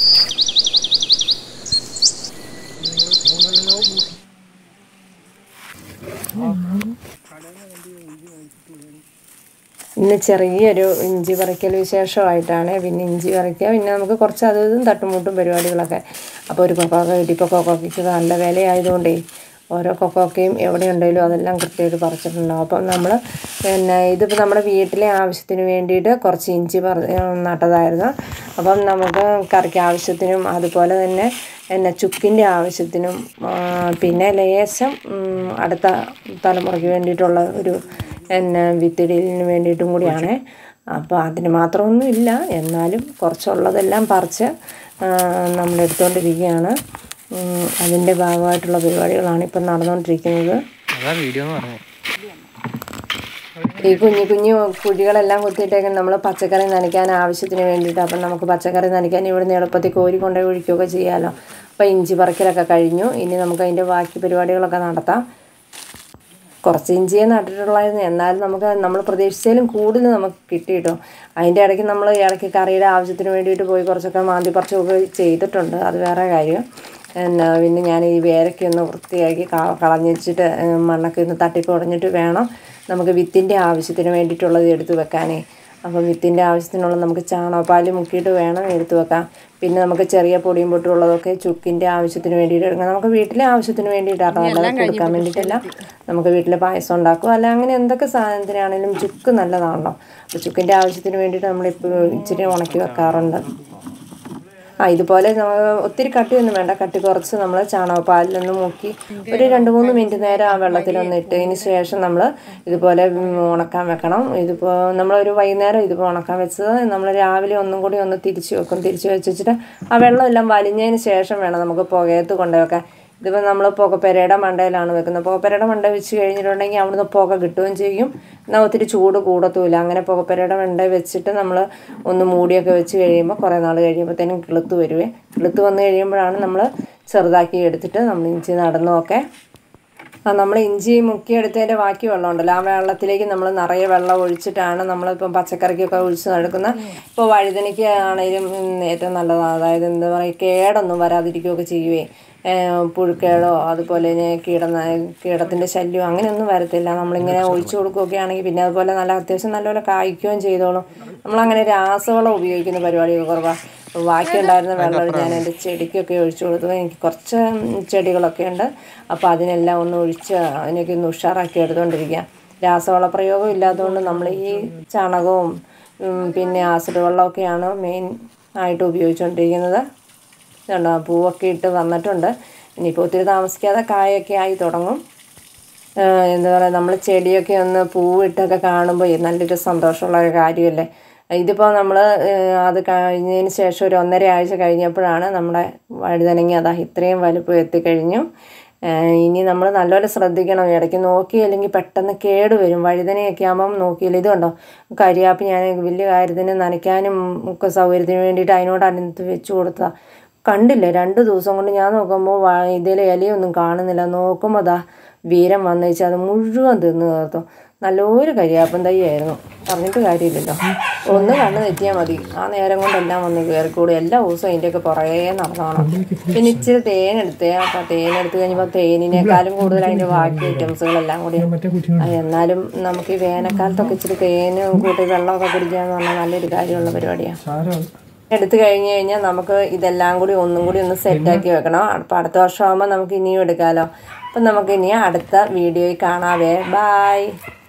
ഇന്ന് ചെറിയൊരു ഇഞ്ചി പറിക്കൽ വിശേഷമായിട്ടാണ്. പിന്നെ ഇഞ്ചി പറിക്കുക, പിന്നെ നമുക്ക് കുറച്ച് അതും തട്ടുമുട്ടും പരിപാടികളൊക്കെ. അപ്പോൾ ഒരു കൊക്കോക്ക കിട്ടിയപ്പോൾ കൊക്കോക്കയ്ക്ക് നല്ല വിലയായതുകൊണ്ടേ ഓരോ കൊക്കോക്കയും എവിടെ ഉണ്ടെങ്കിലും അതെല്ലാം കൃത്യമായിട്ട് പറിച്ചിട്ടുണ്ടാകും. അപ്പം നമ്മൾ പിന്നെ ഇതിപ്പോൾ നമ്മുടെ വീട്ടിലെ ആവശ്യത്തിന് വേണ്ടിയിട്ട് കുറച്ച് ഇഞ്ചി നട്ടതായിരുന്നു. അപ്പം നമുക്ക് കറിക്ക് ആവശ്യത്തിനും അതുപോലെ തന്നെ ചുക്കിൻ്റെ ആവശ്യത്തിനും പിന്നെ ലേശം അടുത്ത തലമുറയ്ക്ക് വേണ്ടിയിട്ടുള്ള ഒരു വിത്തിടലിന് വേണ്ടിയിട്ടും കൂടിയാണ്. അപ്പോൾ അതിന് മാത്രമൊന്നും ഇല്ല, എന്നാലും കുറച്ചുള്ളതെല്ലാം പറിച്ച് നമ്മളെടുത്തുകൊണ്ടിരിക്കുകയാണ്. അതിൻ്റെ ഭാഗമായിട്ടുള്ള പരിപാടികളാണ് ഇപ്പം നടന്നുകൊണ്ടിരിക്കുന്നത്. ഈ കുഞ്ഞു കുഞ്ഞു കുഴികളെല്ലാം കുത്തിയിട്ടേക്കും നമ്മൾ പച്ചക്കറി നനയ്ക്കാൻ ആവശ്യത്തിന് വേണ്ടിയിട്ട്. അപ്പം നമുക്ക് പച്ചക്കറി നനയ്ക്കാൻ ഇവിടുന്ന് എളുപ്പത്തിൽ കോരി കൊണ്ടുപോയി ഒഴിക്കുകയൊക്കെ ചെയ്യാമല്ലോ. അപ്പോൾ ഇഞ്ചി പറിക്കലൊക്കെ കഴിഞ്ഞു. ഇനി നമുക്ക് അതിൻ്റെ ബാക്കി പരിപാടികളൊക്കെ നടത്താം. കുറച്ച് ഇഞ്ചിയെ നട്ടിട്ടുള്ളായിരുന്നു, എന്നാലും നമ്മൾ പ്രതീക്ഷിച്ചാലും കൂടുതൽ നമുക്ക് കിട്ടിയിട്ടോ. അതിൻ്റെ ഇടയ്ക്ക് നമ്മൾ ഇടയ്ക്ക് കറിയുടെ ആവശ്യത്തിന് വേണ്ടിയിട്ട് പോയി കുറച്ചൊക്കെ മാന്തി പറിച്ചൊക്കെ ചെയ്തിട്ടുണ്ട്, അത് വേറെ കാര്യം. പിന്നെ ഞാൻ ഈ വേരൊക്കെ ഒന്ന് വൃത്തിയാക്കി കളഞ്ഞിട്ട് മണ്ണൊക്കെ ഒന്ന് തട്ടിക്കുടഞ്ഞിട്ട് വേണം നമുക്ക് വിത്തിൻ്റെ ആവശ്യത്തിന് വേണ്ടിയിട്ടുള്ളത് എടുത്ത് വെക്കാനേ. അപ്പം വിത്തിൻ്റെ ആവശ്യത്തിനുള്ള നമുക്ക് ചാണകപ്പാൽ മുക്കിയിട്ട് വേണം എടുത്ത് വെക്കാം. പിന്നെ നമുക്ക് ചെറിയ പൊടിയും പൊട്ടുള്ളതൊക്കെ ചുക്കിൻ്റെ ആവശ്യത്തിന് വേണ്ടിയിട്ട് എടുക്കാം. നമുക്ക് വീട്ടിലെ ആവശ്യത്തിന് വേണ്ടിയിട്ടാണ്, അല്ലാതെ കൊടുക്കാൻ വേണ്ടിയിട്ടല്ല. നമുക്ക് വീട്ടിൽ പായസം ഉണ്ടാക്കും, അല്ല അങ്ങനെ എന്തൊക്കെ സാധനത്തിനാണെങ്കിലും ചുക്ക് നല്ലതാണല്ലോ. അപ്പോൾ ചുക്കിൻ്റെ ആവശ്യത്തിന് വേണ്ടിയിട്ട് നമ്മളിപ്പോൾ ഇച്ചിരി ഉണക്കി വെക്കാറുണ്ട്. ഇതുപോലെ ഒത്തിരി കട്ടിയൊന്നും വേണ്ട, കട്ടി കുറച്ച് നമ്മൾ ചാണകപ്പാലിലൊന്ന് മുക്കി ഒരു 2-3 മിനിറ്റ് നേരം ആ വെള്ളത്തിലൊന്ന് ഇട്ടതിന് ശേഷം നമ്മൾ ഇതുപോലെ ഉണക്കാൻ വെക്കണം. ഇതിപ്പോൾ നമ്മളൊരു വൈകുന്നേരം ഇതിപ്പോൾ ഉണക്കാൻ വെച്ചത് നമ്മൾ രാവിലെ ഒന്നും കൂടി ഒന്ന് തിരിച്ച് വെക്കും. തിരിച്ച് വെച്ചിട്ട് ആ വെള്ളം എല്ലാം വലിഞ്ഞതിന് ശേഷം വേണം നമുക്ക് പുകയത്ത് കൊണ്ടുവെക്കാൻ. ഇതിപ്പോൾ നമ്മൾ പുകപ്പുരയുടെ മണ്ടയിലാണ് വെക്കുന്നത്. പുകപ്പുരയുടെ മണ്ട വെച്ച് കഴിഞ്ഞിട്ടുണ്ടെങ്കിൽ അവിടുന്ന് പുക കിട്ടുകയും ചെയ്യും, എന്നാൽ ഒത്തിരി ചൂട് കൂടത്തുമില്ല. അങ്ങനെ പുകപ്പുരയുടെ മണ്ട വെച്ചിട്ട് നമ്മൾ ഒന്ന് മൂടിയൊക്കെ വെച്ച് കഴിയുമ്പോൾ കുറേ നാൾ കഴിയുമ്പോഴത്തേനും കിളുത്ത് വരുവേ. കിളുത്ത് വന്ന് കഴിയുമ്പോഴാണ് നമ്മൾ ചെറുതാക്കി എടുത്തിട്ട് നമ്മൾ ഇഞ്ചി നടന്നൊക്കെ നമ്മൾ ഇഞ്ചി മുക്കിയെടുത്തതിൻ്റെ ബാക്കി വെള്ളം ഉണ്ടല്ലോ, ആ വെള്ളത്തിലേക്ക് നമ്മൾ നിറയെ വെള്ളം ഒഴിച്ചിട്ടാണ് നമ്മളിപ്പം പച്ചക്കറിക്കൊക്കെ ഒഴിച്ച് നടക്കുന്നത്. ഇപ്പോൾ വഴുതനയ്ക്ക് ആണെങ്കിലും ഏറ്റവും നല്ലതാണ്. അതായത് എന്താ പറയുക, കേടൊന്നും വരാതിരിക്കുകയൊക്കെ ചെയ്യുവേ. പുഴുക്കേടോ അതുപോലെ കീടത്തിൻ്റെ ശല്യമോ അങ്ങനെയൊന്നും വരത്തില്ല. നമ്മളിങ്ങനെ ഒഴിച്ചു കൊടുക്കുകയൊക്കെ ആണെങ്കിൽ പിന്നെ അതുപോലെ നല്ല അത്യാവശ്യം നല്ലപോലെ കായ്ക്കുകയും ചെയ്തോളും. നമ്മളങ്ങനെ രാസവളം ഉപയോഗിക്കുന്ന പരിപാടിയൊക്കെ കുറവാണ്. ബാക്കി ഉണ്ടായിരുന്ന വെള്ളം ഞാൻ എൻ്റെ ചെടിക്കൊക്കെ ഒഴിച്ചു കൊടുത്തു. എനിക്ക് കുറച്ച് ചെടികളൊക്കെ ഉണ്ട്, അപ്പോൾ അതിനെല്ലാം ഒന്ന് ഒഴിച്ച് അതിനൊക്കെ ഒന്ന് ഉഷാറാക്കി എടുത്തുകൊണ്ടിരിക്കുക. രാസവള പ്രയോഗം ഇല്ലാത്തതുകൊണ്ട് നമ്മൾ ഈ ചാണകവും പിന്നെ ആസിഡ് വെള്ളമൊക്കെയാണ് മെയിൻ ആയിട്ട് ഉപയോഗിച്ചുകൊണ്ടിരിക്കുന്നത്. ഇതുണ്ടോ, പൂവൊക്കെ ഇട്ട് വന്നിട്ടുണ്ട്. ഇനിയിപ്പോൾ ഒത്തിരി താമസിക്കാതെ കായൊക്കെ ആയി തുടങ്ങും. എന്താ പറയുക, നമ്മൾ ചെടിയൊക്കെ ഒന്ന് പൂവിട്ടൊക്കെ കാണുമ്പോൾ നല്ലൊരു സന്തോഷമുള്ള ഒരു കാര്യമല്ലേ. ഇതിപ്പോൾ നമ്മൾ അത് കഴിഞ്ഞതിന് ശേഷം ഒരു 1.5 ആഴ്ച കഴിഞ്ഞപ്പോഴാണ് നമ്മുടെ വഴുതനങ്ങ ഇത്രയും വലുപ്പം എത്തിക്കഴിഞ്ഞു. ഇനി നമ്മൾ നല്ലപോലെ ശ്രദ്ധിക്കണം, ഇടയ്ക്ക് നോക്കിയില്ലെങ്കിൽ പെട്ടെന്ന് കേട് വരും. വഴുതനയൊക്കെ ആകുമ്പം നോക്കിയില്ല. ഇതുണ്ടോ, കരിയാപ്പ് ഞാൻ വലിയ കാര്യത്തിന് നനയ്ക്കാനും ഒക്കെ സൗകര്യത്തിന് വേണ്ടിയിട്ട് അതിനോട് അടുത്ത് വെച്ച് കൊടുത്തതാണ്. കണ്ടില്ല, 2 ദിവസം കൊണ്ട് ഞാൻ നോക്കുമ്പോൾ ഇതിലെ ഇലയൊന്നും കാണുന്നില്ല. നോക്കുമ്പോൾ വീരം വന്നു വെച്ചാൽ അത് മുഴുവൻ തിന്ന് തീർത്തു. നല്ലൊരു കരിയാപ്പൻ തൈയായിരുന്നു, പറഞ്ഞിട്ട് കാര്യമില്ലല്ലോ. ഒന്ന് കണ്ണ് തെറ്റിയാൽ മതി, ആ നേരം കൊണ്ടെല്ലാം വന്ന് കയറിക്കൂടും. എല്ലാ ദിവസവും അതിൻ്റെയൊക്കെ പുറകെ നടന്നോണം. പിന്നെ ഇച്ചിരി തേനെടുത്ത് കഴിഞ്ഞപ്പോൾ തേനിനേക്കാളും കൂടുതൽ അതിൻ്റെ ബാക്കി ഐറ്റംസുകളെല്ലാം കൂടി. എന്നാലും നമുക്ക് ഈ വേനൽക്കാലത്തൊക്കെ ഇച്ചിരി തേനും കൂട്ടി വെള്ളമൊക്കെ കുടിക്കാന്ന് പറഞ്ഞാൽ നല്ലൊരു കാര്യമുള്ള പരിപാടിയാണ്. എടുത്തു കഴിഞ്ഞ് കഴിഞ്ഞാൽ നമുക്ക് ഇതെല്ലാം കൂടി ഒന്നും കൂടി ഒന്ന് സെറ്റാക്കി വെക്കണം. അപ്പോൾ അടുത്ത വർഷം ആകുമ്പോൾ നമുക്ക് ഇനിയും എടുക്കാമല്ലോ. അപ്പം നമുക്ക് ഇനി അടുത്ത വീഡിയോയിൽ കാണാവേ. ബായ്.